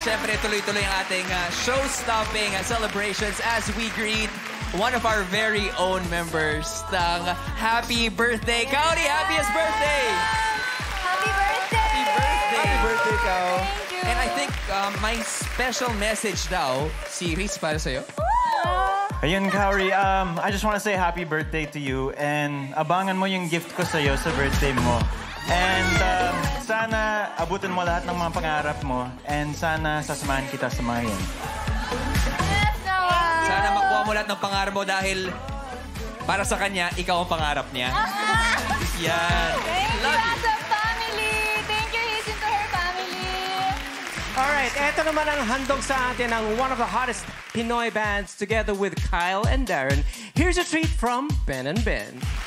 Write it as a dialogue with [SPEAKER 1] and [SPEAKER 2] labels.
[SPEAKER 1] syempre tuloy-tuloy ang ating show-stopping celebrations as we greet one of our very own members ng Happy Birthday! Kaori, happiest birthday!
[SPEAKER 2] Happy birthday!
[SPEAKER 1] Happy birthday!
[SPEAKER 3] Happy birthday, Kao.
[SPEAKER 2] Thank you.
[SPEAKER 1] And I think my special message daw, series para sa'yo.
[SPEAKER 3] Ayun, Kaori, I just want to say happy birthday to you and abangan mo yung gift ko sa'yo sa birthday mo. And sana abutin mo lahat ng mga pangarap mo and sana sasamahan kita sa mga yan.
[SPEAKER 2] Yes, naman.
[SPEAKER 1] Sana makuha mo lahat ng pangarap mo dahil para sa kanya, ikaw ang pangarap niya. Yan.
[SPEAKER 2] Thank you
[SPEAKER 1] Love you.
[SPEAKER 2] as a family. Thank you, Hazen, to her family.
[SPEAKER 4] Alright, eto naman ang handog sa atin ng one of the hottest Pinoy bands together with Kyle and Darren. Here's a treat from Ben and Ben.